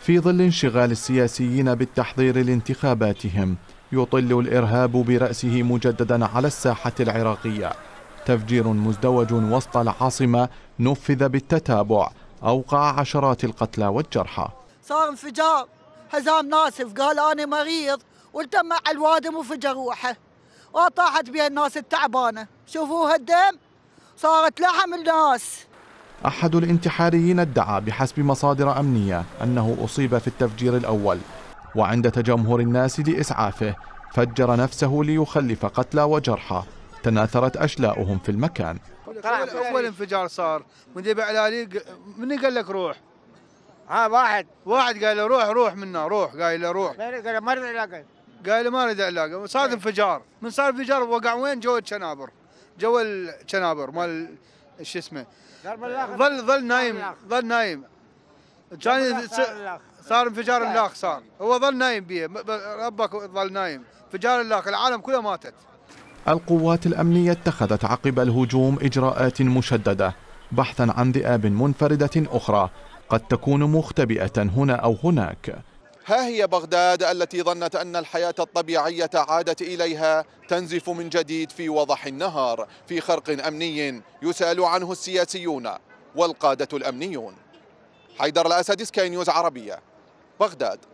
في ظل انشغال السياسيين بالتحضير لانتخاباتهم، يطل الإرهاب برأسه مجددا على الساحة العراقية. تفجير مزدوج وسط العاصمة نفذ بالتتابع أوقع عشرات القتلى والجرحى. صار انفجار، هزام ناسف قال أنا مريض والتم على الوادم وفجر روحه وطاحت بها الناس التعبانة. شوفوا هالدم، صارت لحم الناس. أحد الانتحاريين ادعى بحسب مصادر أمنية أنه أصيب في التفجير الأول، وعند تجمهر الناس لإسعافه فجر نفسه ليخلف قتلى وجرحى تناثرت أشلاؤهم في المكان. أول انفجار صار من ذي بعلالي، من قال لك روح؟ واحد قال له روح منا روح، قال له روح، قال ما اريد علاقه، قال له ما اريد علاقه. صار انفجار، من صار انفجار وقع وين؟ جو الشنابر مال شو اسمه، ظل نايم كان صار انفجار اللاخ، صار هو ظل نايم بيه، ربك ظل نايم. انفجار اللاخ العالم كلها ماتت. القوات الأمنية اتخذت عقب الهجوم إجراءات مشددة بحثا عن ذئاب منفردة أخرى قد تكون مختبئة هنا أو هناك. ها هي بغداد التي ظنت أن الحياة الطبيعية عادت إليها تنزف من جديد في وضح النهار، في خرق أمني يسأل عنه السياسيون والقادة الأمنيون. حيدر الأسد، سكاي نيوز عربية، بغداد.